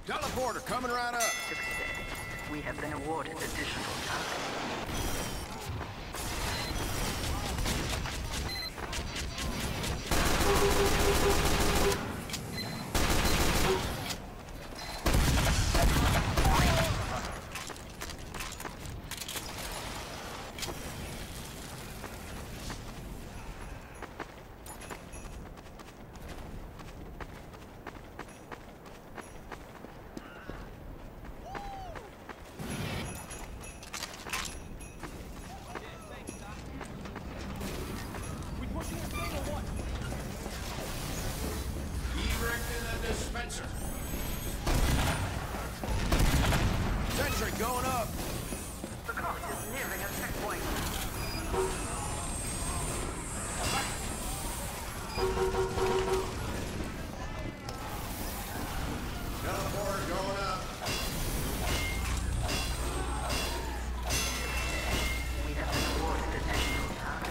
Teleporter coming right up. Success. We have been awarded additional time. Sentry going up. The clock is nearing a checkpoint. Teleporter going up. We have been awarded additional time.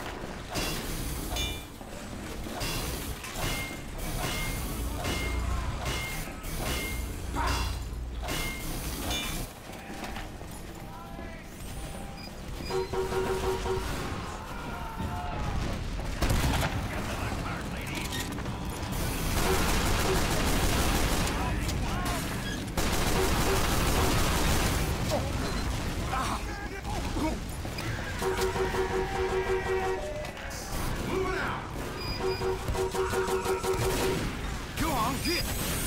Moving out. Go on, get.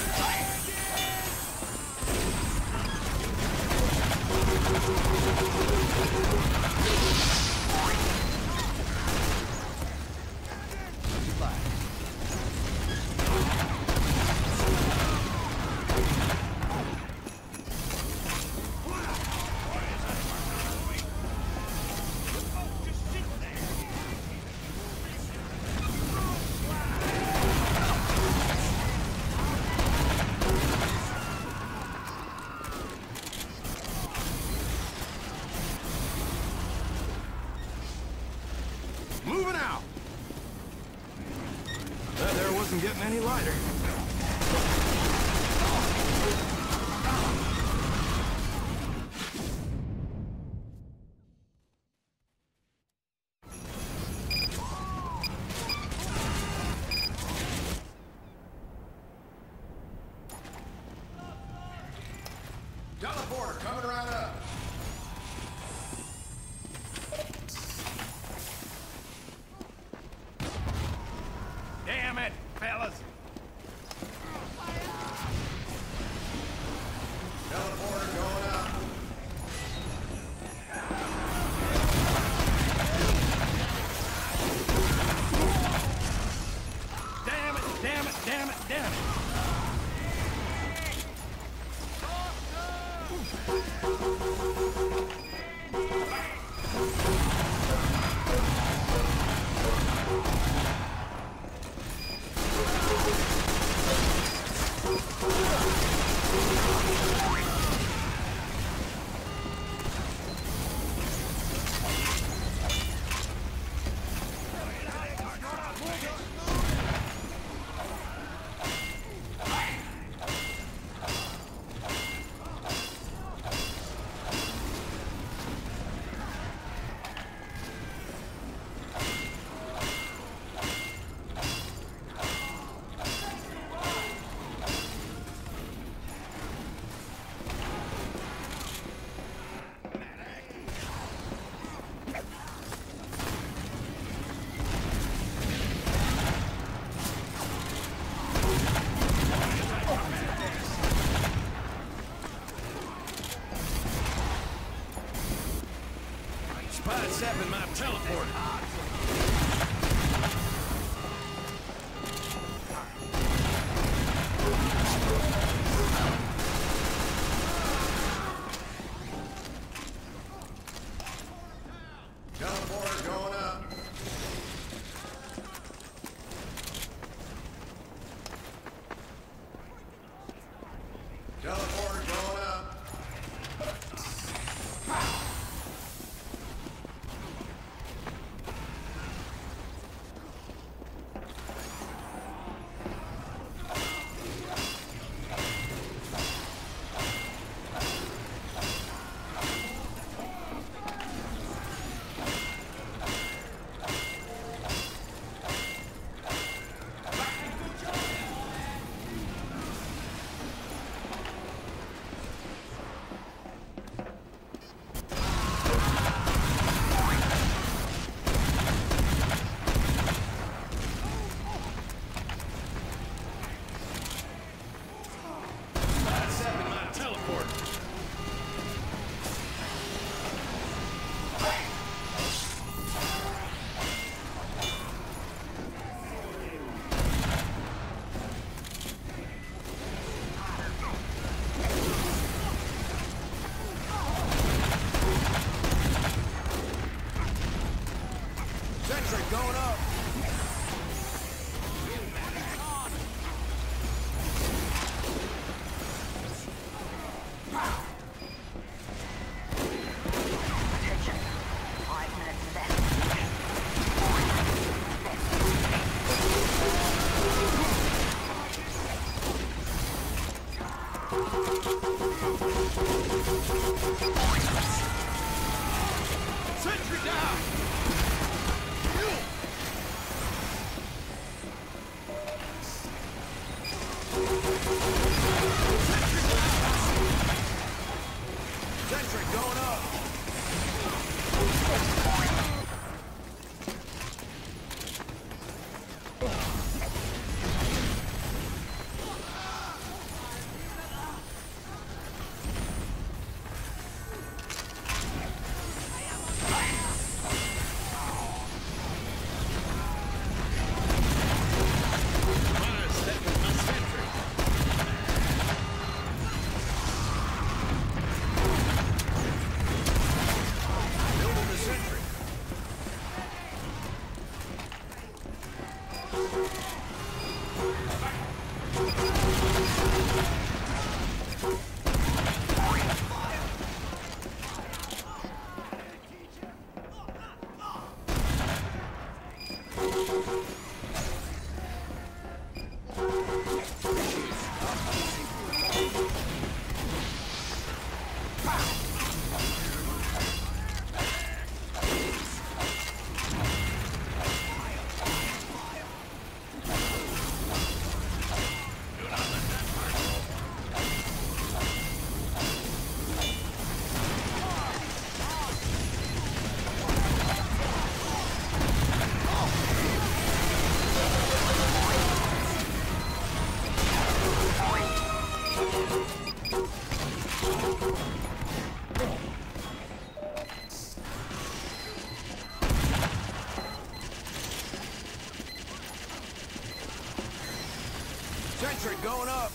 Moving out. That there wasn't getting any lighter. Teleporter coming right up. Damn it, fellas! Teleporter going up. Damn it, damn it, damn it, damn it! Spotted Sep in my teleporter. Teleporter going up. Teleporter going up. Sentry down! Sentry going up! Sentry going up!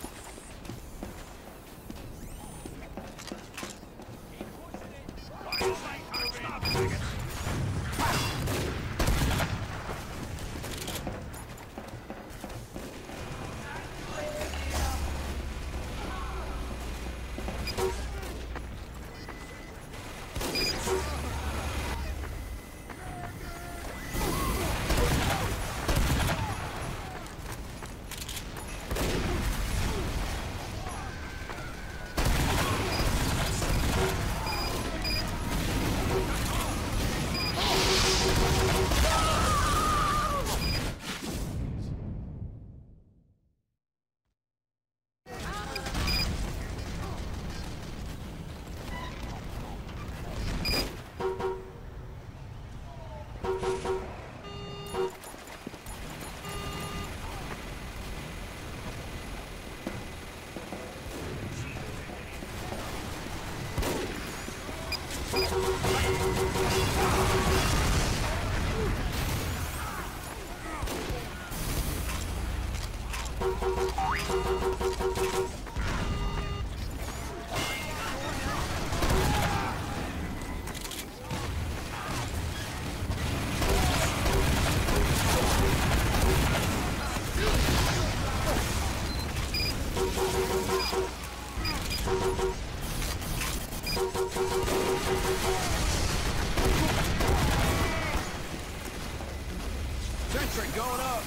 Sentry going up!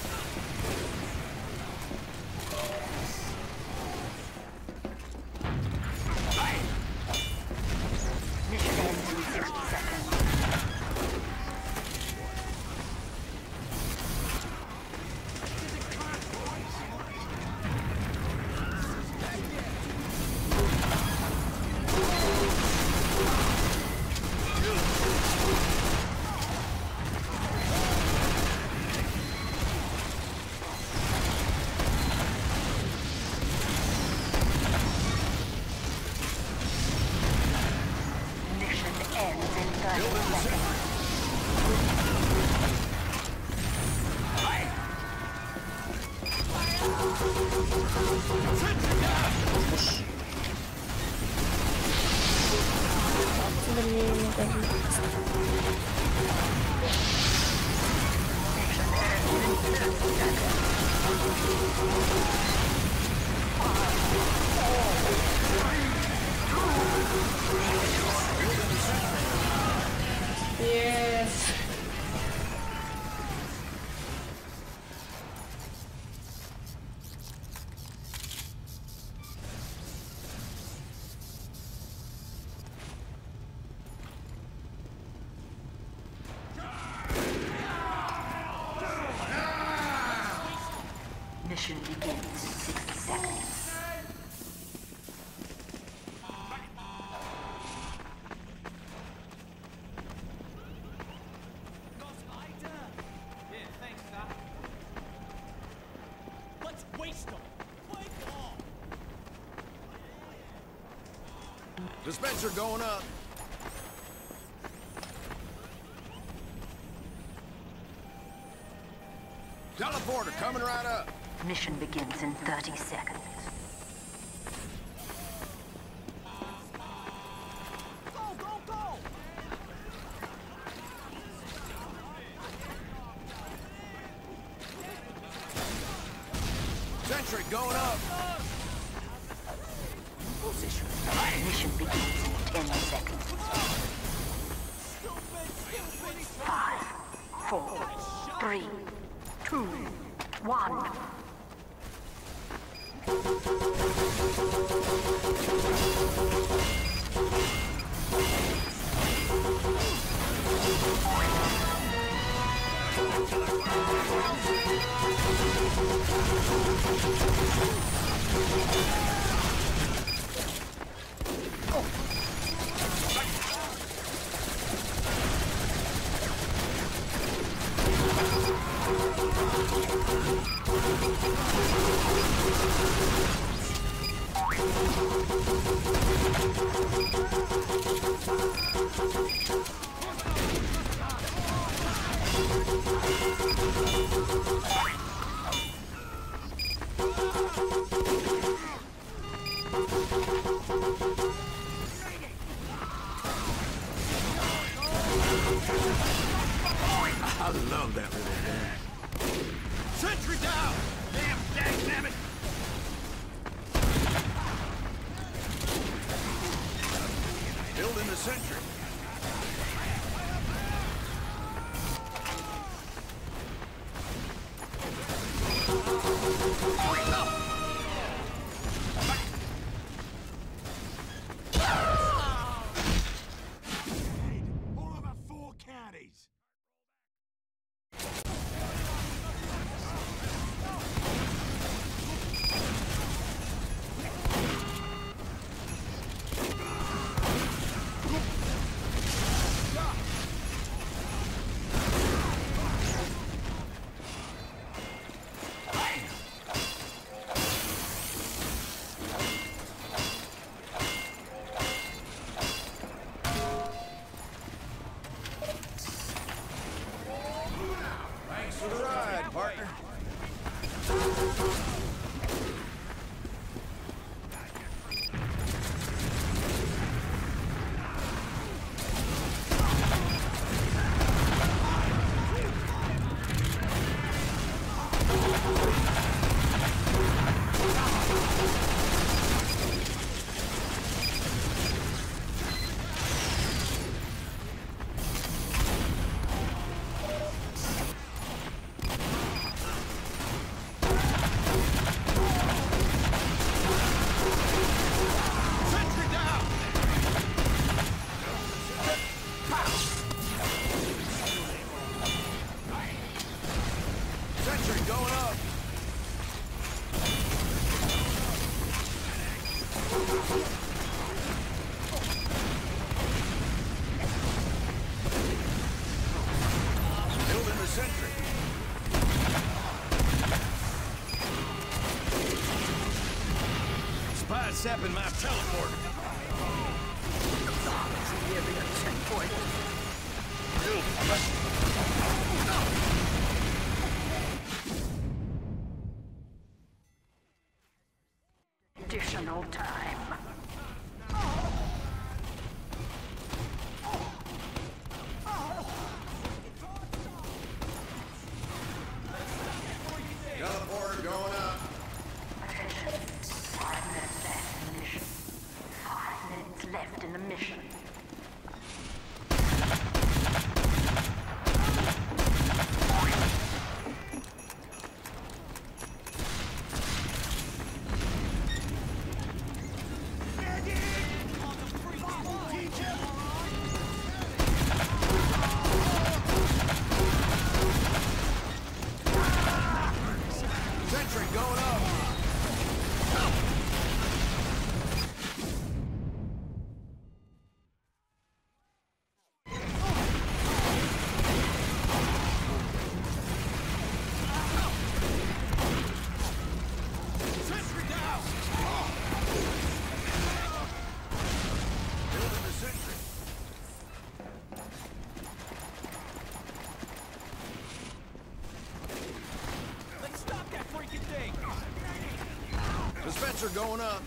Mission ends in 60 seconds. Yes. Mission begins in 60 seconds. Dispenser going up. Teleporter coming right up. Mission begins in 30 seconds. Sentry going up. Position. Mission begins in 10 seconds. 5, 4, 3, 2, 1. I love that little thing. Sentry down! Damn dangnabbit! Building the sentry. All over 4 counties. Thanks for the ride, partner. Sentry down! Sentry going up. Building the sentry. Spy sapping my teleporter. Additional time. Teleporter going up. Attention. 5 minutes left in the mission. 5 minutes left in the mission. Sentry Sentry going up! Sentry down! Building the sentry. Let's stop that freaking thing! Dispenser going up.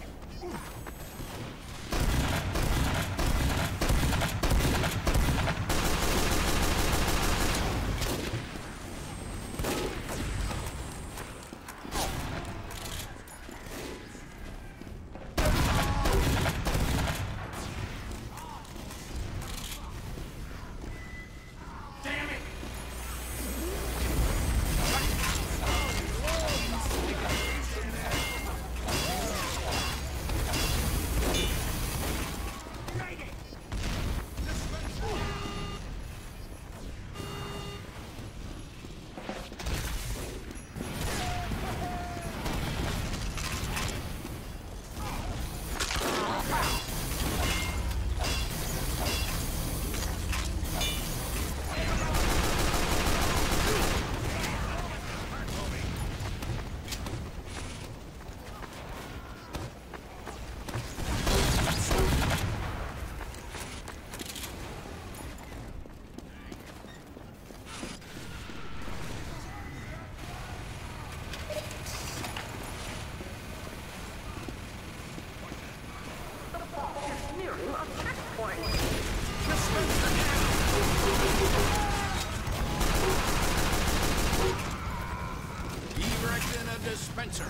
Erecting a dispenser.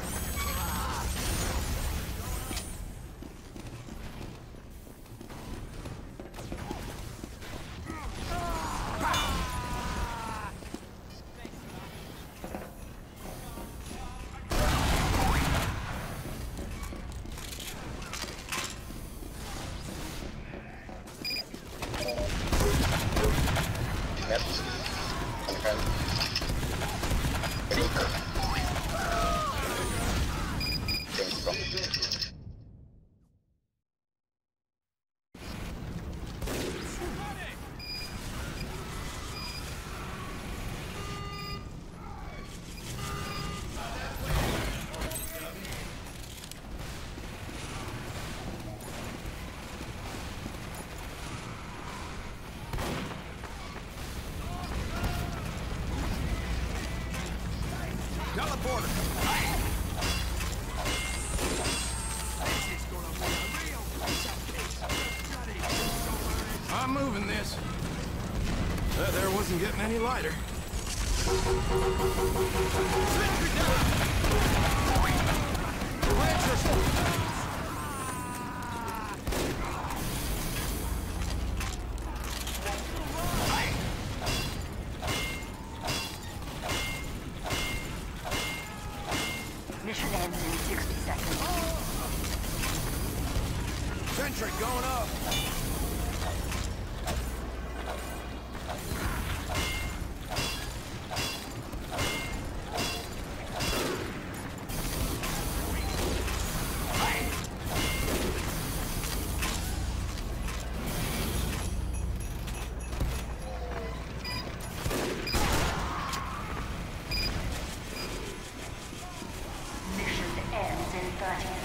Yep. Okay. Teleporter. I'm moving this. That there wasn't getting any lighter. Sentry down! Plant yourself! Mission ends in 60 seconds. Sentry going up! Mission ends in 30